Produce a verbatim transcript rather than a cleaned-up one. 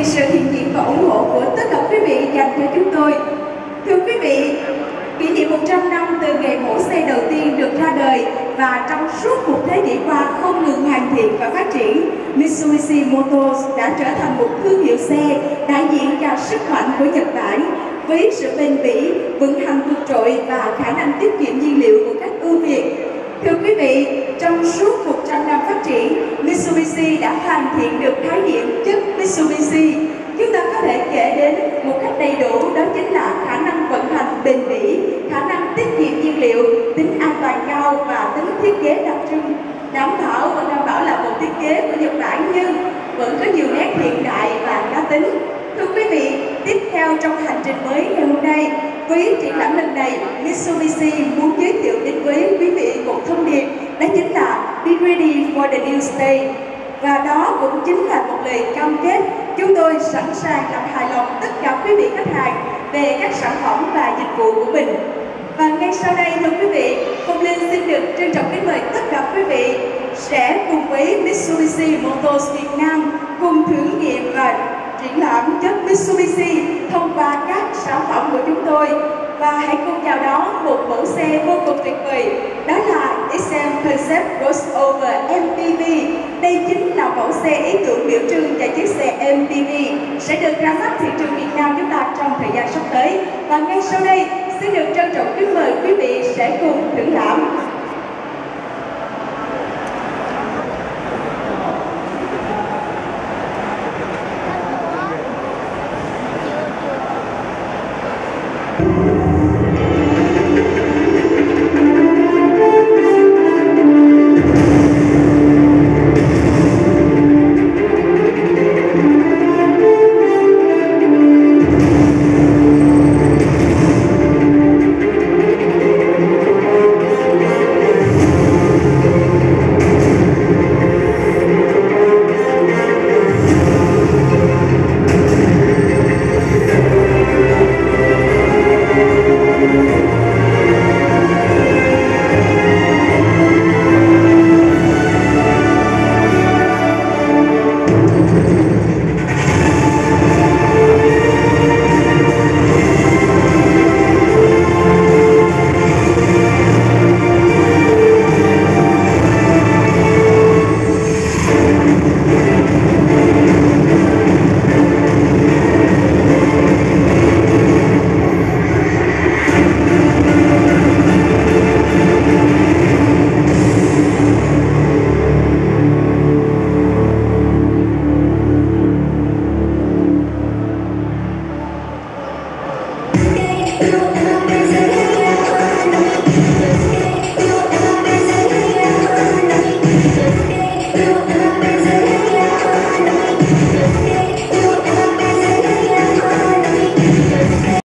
vì sự hiện diện và ủng hộ của tất cả quý vị dành cho chúng tôi. Thưa quý vị, kỷ niệm một trăm năm từ ngày mẫu xe đầu tiên được ra đời và trong suốt một thế kỷ qua không ngừng hoàn thiện và phát triển, Mitsubishi Motors đã trở thành một thương hiệu xe đại diện cho sức mạnh của Nhật Bản với sự bền bỉ, vững hành vượt trội và khả năng tiết kiệm nhiên liệu một cách ưu việt. Thưa quý vị, trong suốt một trăm năm phát triển, Mitsubishi đã hoàn thiện được khái niệm chất Mitsubishi. Chúng ta có thể kể đến một cách đầy đủ, đó chính là khả năng vận hành bền bỉ, khả năng tiết kiệm nhiên liệu, tính an toàn cao và tính thiết kế đặc trưng. Đảm bảo và đảm bảo là một thiết kế của Nhật Bản nhưng vẫn có nhiều nét hiện đại và cá tính. Thưa quý vị, tiếp theo trong hành trình mới ngày hôm nay, với triển lãm lần này, Mitsubishi muốn giới thiệu đến với quý vị một thông điệp, đó chính là Be ready for the new stage. Và đó cũng chính là một lời cam kết chúng tôi sẵn sàng làm hài lòng tất cả quý vị khách hàng về các sản phẩm và dịch vụ của mình. Và ngay sau đây, thưa quý vị, Phong Linh xin được trân trọng kính mời tất cả quý vị sẽ cùng với Mitsubishi Motors Việt Nam cùng thử nghiệm và triển lãm chất Mitsubishi thông qua các sản phẩm của chúng tôi. Và hãy cùng chào đón một mẫu xe vô cùng tuyệt vời, đó là ích em Concept Crossover em pê vê. Đây chính là mẫu xe ý tưởng biểu trưng cho chiếc xe em pê vê sẽ được ra mắt thị trường Việt Nam chúng ta trong thời gian sắp tới. Và ngay sau đây, xin được trân trọng kính mời quý vị sẽ cùng thưởng lãm. Thank you.